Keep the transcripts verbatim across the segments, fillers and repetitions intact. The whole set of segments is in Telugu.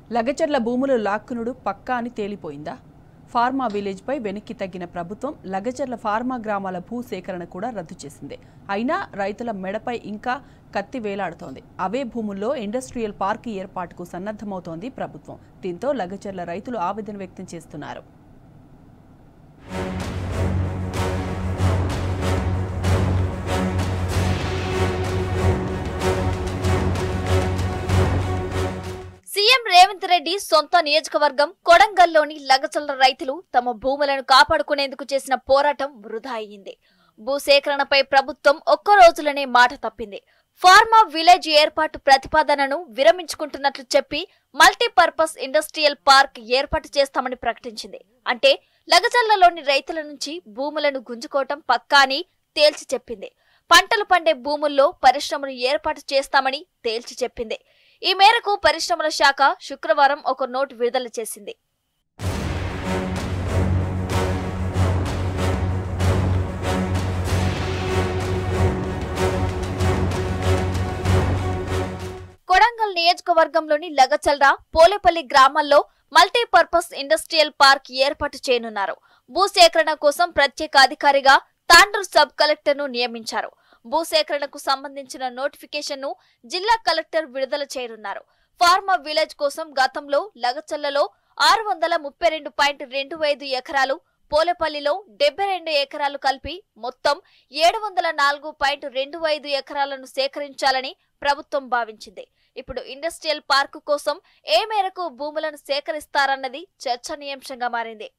లగచర్ల భూములు లాక్కునుడు పక్కా అని తేలిపోయిందా? ఫార్మా విలేజ్ పై వెనక్కి తగ్గిన ప్రభుత్వం లగచర్ల ఫార్మా గ్రామాల భూసేకరణ కూడా రద్దు చేసింది. అయినా రైతుల మెడపై ఇంకా కత్తి వేలాడుతోంది. అవే భూముల్లో ఇండస్ట్రియల్ పార్క్ ఏర్పాటుకు సన్నద్ధమవుతోంది ప్రభుత్వం. దీంతో లగచర్ల రైతులు ఆవేదన వ్యక్తం చేస్తున్నారు. సీఎం రేవంత్ రెడ్డి సొంత నియోజకవర్గం కొడంగల్లోని లగచర్ల రైతులు తమ భూములను కాపాడుకునేందుకు చేసిన పోరాటం వృధా అయింది. భూసేకరణపై ప్రభుత్వం ఒక్క రోజులోనే మాట తప్పింది. ఫార్మా విలేజ్ ఏర్పాటు ప్రతిపాదనను విరమించుకుంటున్నట్లు చెప్పి మల్టీపర్పస్ ఇండస్ట్రియల్ పార్క్ ఏర్పాటు చేస్తామని ప్రకటించింది. అంటే లగచర్లలోని రైతుల నుంచి భూములను గుంజుకోవటం పక్కా అని తేల్చి చెప్పింది. పంటలు పండే భూముల్లో పరిశ్రమలు ఏర్పాటు చేస్తామని తేల్చి చెప్పింది. ఈ మేరకు పరిశ్రమల శాఖ శుక్రవారం ఒక నోటు విడుదల చేసింది. కొడంగల్ నియోజకవర్గంలోని లగచర్ల, పోలేపల్లి గ్రామాల్లో మల్టీపర్పస్ ఇండస్ట్రియల్ పార్క్ ఏర్పాటు చేయనున్నారు. భూసేకరణ కోసం ప్రత్యేక అధికారిగా తాండూరు సబ్ కలెక్టర్ ను నియమించారు. భూసేకరణకు సంబంధించిన నోటిఫికేషన్ ను జిల్లా కలెక్టర్ విడుదల చేయనున్నారు. ఫార్మా విలేజ్ కోసం గతంలో లగచర్లలో ఆరు వందల ముప్పై రెండు పాయింట్ రెండు ఐదు ఎకరాలు, పోలేపల్లిలో డెబ్బై రెండు ఎకరాలు కలిపి మొత్తం ఏడు వందల నాలుగు పాయింట్ రెండు ఐదు ఎకరాలను సేకరించాలని ప్రభుత్వం భావించింది. ఇప్పుడు ఇండస్ట్రియల్ పార్కు కోసం ఏ మేరకు భూములను సేకరిస్తారన్నది చర్చనీయాంశంగా మారింది.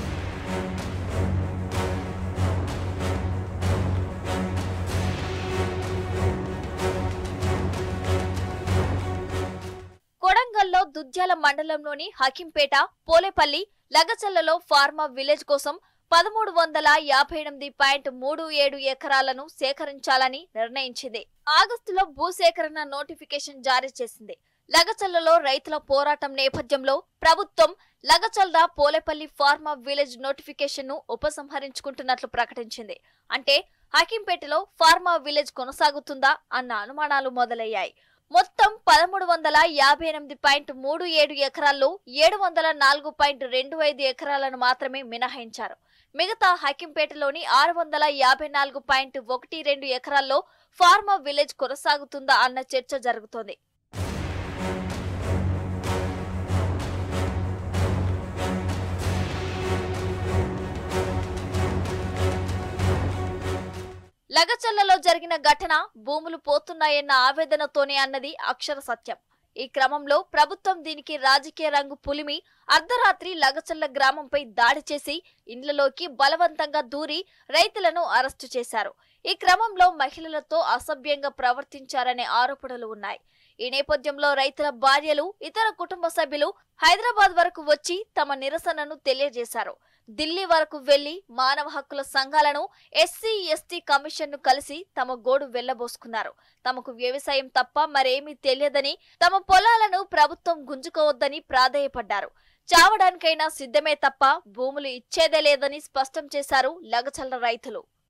కొడంగల్లో దుద్యాల మండలంలోని హకింపేట, పోలేపల్లి, లగచర్లలో ఫార్మా విలేజ్ కోసం పదమూడు వందల యాభై ఎనిమిది పాయింట్ మూడు ఏడు ఎకరాలను సేకరించాలని నిర్ణయించింది. ఆగస్టులో భూసేకరణ నోటిఫికేషన్ జారీ చేసింది. లగచర్లలో రైతుల పోరాటం నేపథ్యంలో ప్రభుత్వం Lagacharla, Polepalli pharma village notification ను ఉపసంహరించుకుంటున్నట్లు ప్రకటించింది. అంటే హకింపేటలో ఫార్మా విలేజ్ కొనసాగుతుందా అన్న అనుమానాలు మొదలయ్యాయి. మొత్తం పదమూడు వందల యాభై ఎనిమిది పాయింట్ మూడు ఏడు ఎకరాల్లో ఏడు వందల నాలుగు పాయింట్ రెండు ఐదు ఎకరాలను మాత్రమే మినహాయించారు. మిగతా హకింపేటలోని ఆరు వందల యాభై నాలుగు పాయింట్ ఒకటి రెండు ఎకరాల్లో ఫార్మా విలేజ్ కొనసాగుతుందా అన్న చర్చ జరుగుతోంది. లగచర్లలో జరిగిన ఘటన భూములు పోతున్నాయన్న ఆవేదనతోనే అన్నది అక్షర సత్యం. ఈ క్రమంలో ప్రభుత్వం దీనికి రాజకీయ రంగు పులిమి అర్ధరాత్రి లగచర్ల గ్రామంపై దాడి చేసి ఇండ్లలోకి బలవంతంగా దూరి రైతులను అరెస్టు చేశారు. ఈ క్రమంలో మహిళలతో అసభ్యంగా ప్రవర్తించారనే ఆరోపణలు ఉన్నాయి. ఈ నేపథ్యంలో రైతుల భార్యలు, ఇతర కుటుంబ సభ్యులు హైదరాబాద్ వరకు వచ్చి తమ నిరసనను తెలియజేశారు. ఢిల్లీ వరకు వెళ్లి మానవ హక్కుల సంఘాలను, ఎస్సీ ఎస్టీ కమిషన్ ను కలిసి తమ గోడు వెళ్లబోసుకున్నారు. తమకు వ్యవసాయం తప్ప మరేమీ తెలియదని, తమ పొలాలను ప్రభుత్వం గుంజుకోవద్దని ప్రాధేయపడ్డారు. చావడానికైనా సిద్ధమే తప్ప భూములు ఇచ్చేదే లేదని స్పష్టం చేశారు లగచర్ల రైతులు.